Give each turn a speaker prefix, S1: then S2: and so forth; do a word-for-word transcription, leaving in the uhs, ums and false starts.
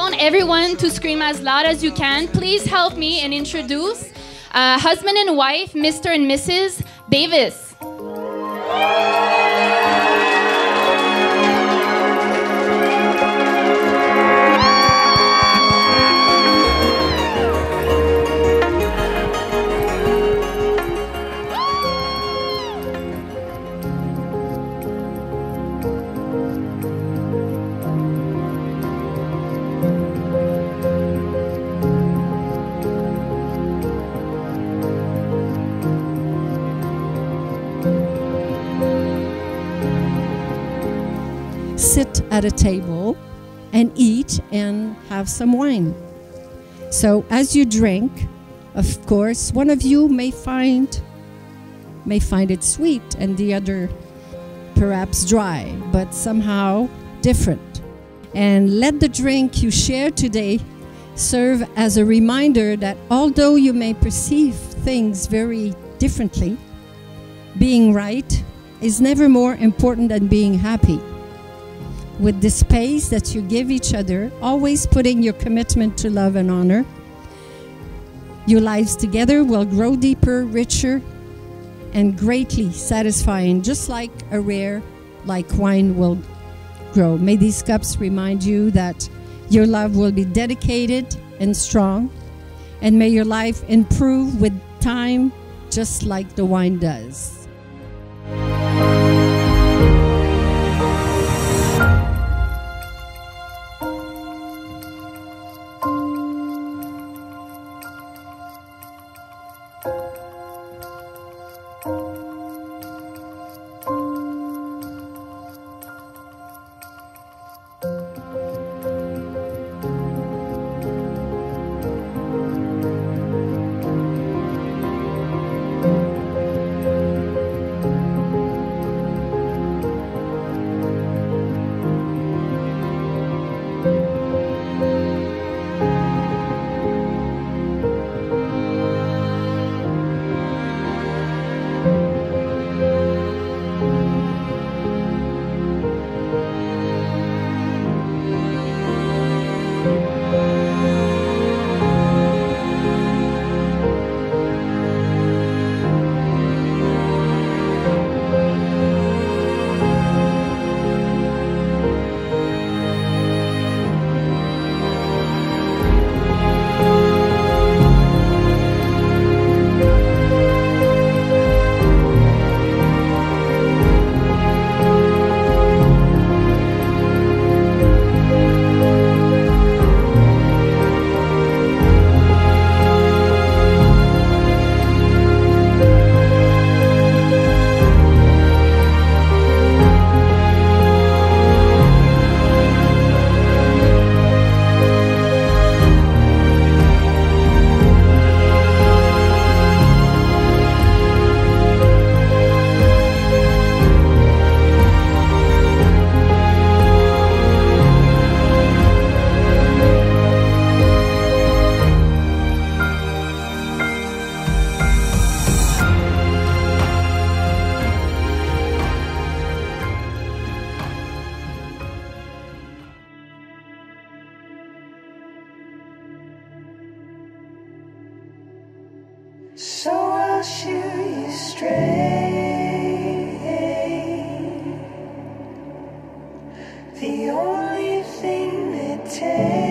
S1: want everyone to scream as loud as you can. Please help me and introduce uh, husband and wife, Mister and Missus Davis.
S2: Sit at a table and eat and have some wine. So as you drink, of course, one of you may find may find it sweet and the other perhaps dry, but somehow different. And let the drink you share today serve as a reminder that although you may perceive things very differently, being right is never more important than being happy. With the space that you give each other, always putting your commitment to love and honor, your lives together will grow deeper, richer, and greatly satisfying, just like a rare, like wine will grow. May these cups remind you that your love will be dedicated and strong, and may your life improve with time, just like the wine does.
S3: So I'll shoot you straight. The only thing that takes